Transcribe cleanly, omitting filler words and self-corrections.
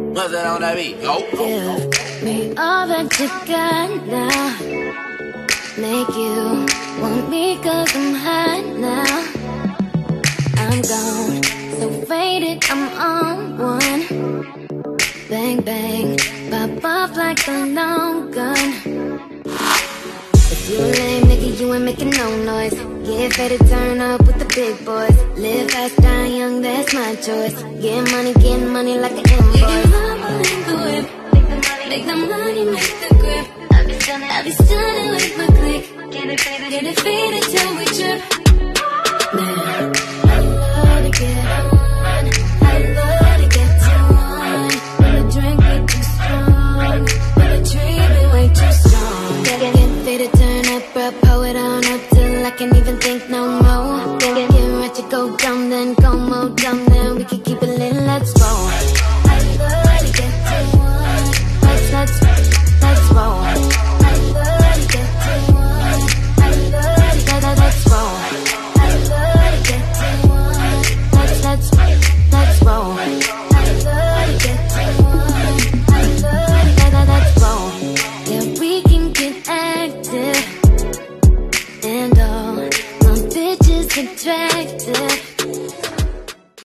What's that on that beat? Go. Give me all that you got now. Make you want me 'cause I'm hot now. I'm gone, so faded, I'm on one. Bang, bang, pop off like a long gun. If you a lame nigga, you ain't making no noise. Get ready to turn up with the big boys. Live fast, die young, that's my choice. Get money like an invoice. Make the whip, make the money, make the grip. I be stunning with my click. Get it faded till we trip. Man, I love to get on. I love to get too on. When the drink get too strong, when the tree be way too strong. Get faded, turn up, bro, pull it on up till I can't even think no more. Get ready to go dumb, then go more dumb, then we can keep it lit, let's roll. I love to get too on. Let's roll. I love to get too on. I love to get let's roll. I love to get too on. Let's roll. I love to get too on. I love to get let's roll. Yeah, we can get active, and all my bitches attractive.